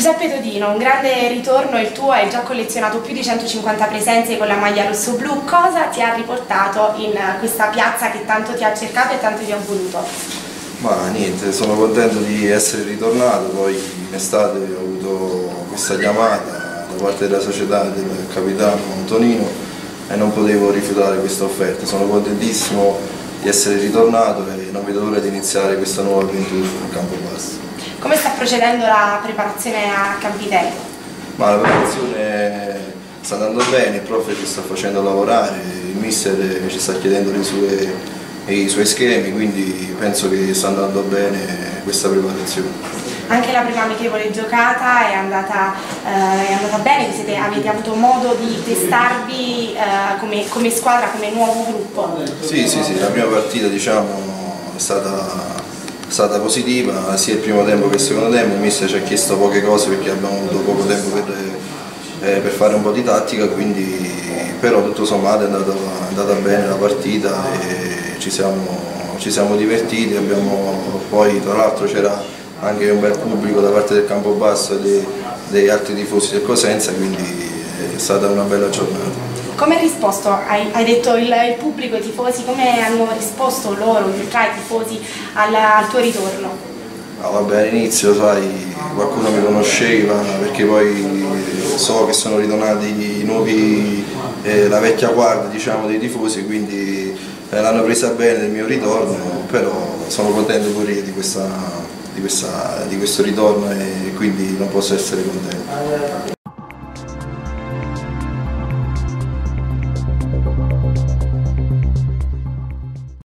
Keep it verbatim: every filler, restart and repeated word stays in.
Giuseppe Todino, un grande ritorno il tuo, hai già collezionato più di centocinquanta presenze con la maglia rosso-blu. Cosa ti ha riportato in questa piazza che tanto ti ha cercato e tanto ti ha voluto? Ma niente, sono contento di essere ritornato, poi in estate ho avuto questa chiamata da parte della società del capitano Tonino e non potevo rifiutare questa offerta. Sono contentissimo di essere ritornato e non vedo l'ora di iniziare questa nuova avventura in Campobasso. Come sta procedendo la preparazione a Campitello? Ma la preparazione sta andando bene, il prof ci sta facendo lavorare, il mister ci sta chiedendo le sue, i suoi schemi, quindi penso che sta andando bene questa preparazione. Anche la prima amichevole giocata è andata, eh, è andata bene, siete, avete avuto modo di testarvi eh, come, come squadra, come nuovo gruppo? Sì, sì, sì, la prima partita diciamo è stata... è stata positiva sia il primo tempo che il secondo tempo. Il mister ci ha chiesto poche cose perché abbiamo avuto poco tempo per, eh, per fare un po' di tattica, quindi, però tutto sommato è andata, è andata bene la partita e ci siamo, ci siamo divertiti. Abbiamo, poi tra l'altro c'era anche un bel pubblico da parte del Campobasso e dei, dei altri tifosi del Cosenza, quindi è stata una bella giornata. Come hai risposto? Hai, hai detto il, il pubblico, i tifosi, come hanno risposto loro, tra i tifosi, al, al tuo ritorno? No, vabbè, all'inizio sai, qualcuno mi conosceva perché poi so che sono ritornati i nuovi, eh, la vecchia guardia diciamo, dei tifosi, quindi eh, l'hanno presa bene il mio ritorno, però sono contento pure io di, questa, di, questa, di questo ritorno e quindi non posso essere contento.